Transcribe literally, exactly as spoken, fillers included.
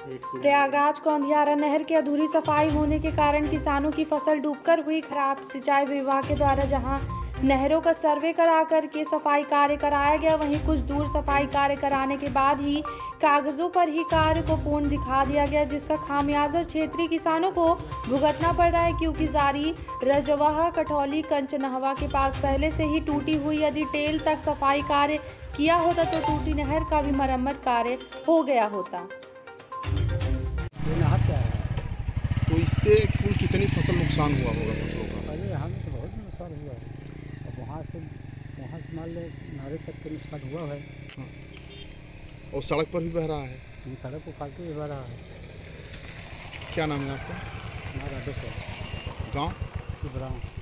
प्रयागराज कौंधियारा नहर की अधूरी सफाई होने के कारण किसानों की फसल डूबकर हुई खराब। सिंचाई विभाग के द्वारा जहां नहरों का सर्वे करा कर के सफाई कार्य कराया गया, वहीं कुछ दूर सफाई कार्य कराने के बाद ही कागजों पर ही कार्य को पूर्ण दिखा दिया गया, जिसका खामियाजा क्षेत्रीय किसानों को भुगतना पड़ रहा है। क्योंकि जारी रजवाहा कठौली कंचनहवा के पास पहले से ही टूटी हुई, यदि टेल तक सफाई कार्य किया होता तो टूटी नहर का भी मरम्मत कार्य हो गया होता। तो इससे कुल कितनी फसल नुकसान हुआ होगा फसलों का? अरे हमें तो बहुत नुकसान हुआ है। अब वहाँ से वहाँ से मान ले नारे तक के नुकसान हुआ है। हाँ। और सड़क पर भी बह रहा है? सड़क को फालतू भी बह रहा है। क्या नाम है आपका? हमारा राधेश्वर गाँव? इब्राहिम।